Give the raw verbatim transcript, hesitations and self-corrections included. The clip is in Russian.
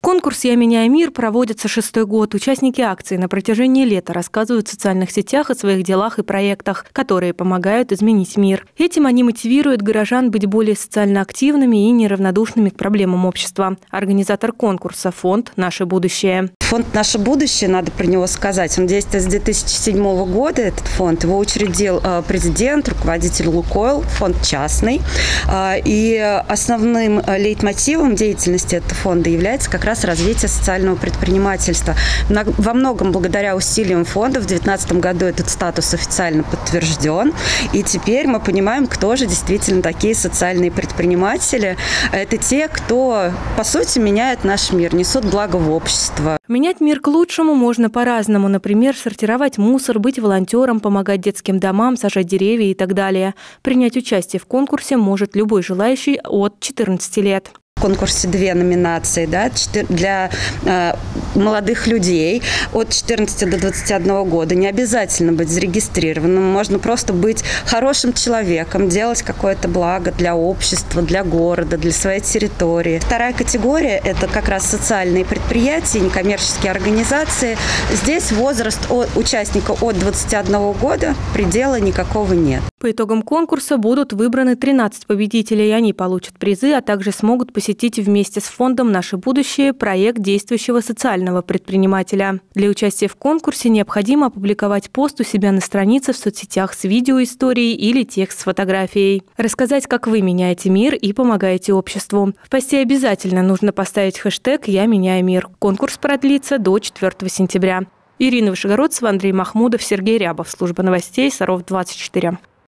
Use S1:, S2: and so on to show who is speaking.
S1: Конкурс «Я меняю мир» проводится шестой год. Участники акции на протяжении лета рассказывают в социальных сетях о своих делах и проектах, которые помогают изменить мир. Этим они мотивируют горожан быть более социально активными и неравнодушными к проблемам общества. Организатор конкурса – фонд «Наше будущее».
S2: Фонд «Наше будущее», надо про него сказать, он действует с две тысячи седьмого года, этот фонд. Его учредил президент, руководитель «Лукойл», фонд частный. И основным лейтмотивом деятельности этого фонда является как раз развитие социального предпринимательства. Во многом благодаря усилиям фонда в две тысячи девятнадцатом году этот статус официально подтвержден. И теперь мы понимаем, кто же действительно такие социальные предприниматели. Это те, кто, по сути, меняет наш мир, несут благо в общество.
S1: Менять мир к лучшему можно по-разному. Например, сортировать мусор, быть волонтером, помогать детским домам, сажать деревья и так далее. Принять участие в конкурсе может любой желающий от четырнадцати лет.
S2: В конкурсе две номинации, да, для э, молодых людей от четырнадцати до двадцати одного года. Не обязательно быть зарегистрированным, можно просто быть хорошим человеком, делать какое-то благо для общества, для города, для своей территории. Вторая категория – это как раз социальные предприятия, некоммерческие организации. Здесь возраст участника от двадцати одного года, предела никакого нет.
S1: По итогам конкурса будут выбраны тринадцать победителей. Они получат призы, а также смогут посетить вместе с фондом «Наше будущее» проект действующего социального предпринимателя. Для участия в конкурсе необходимо опубликовать пост у себя на странице в соцсетях с видеоисторией или текст с фотографией. Рассказать, как вы меняете мир и помогаете обществу. В посте обязательно нужно поставить хэштег «Я меняю мир». Конкурс продлится до четвёртого сентября. Ирина Вышегородцева, Андрей Махмудов, Сергей Рябов. Служба новостей Саров двадцать четыре.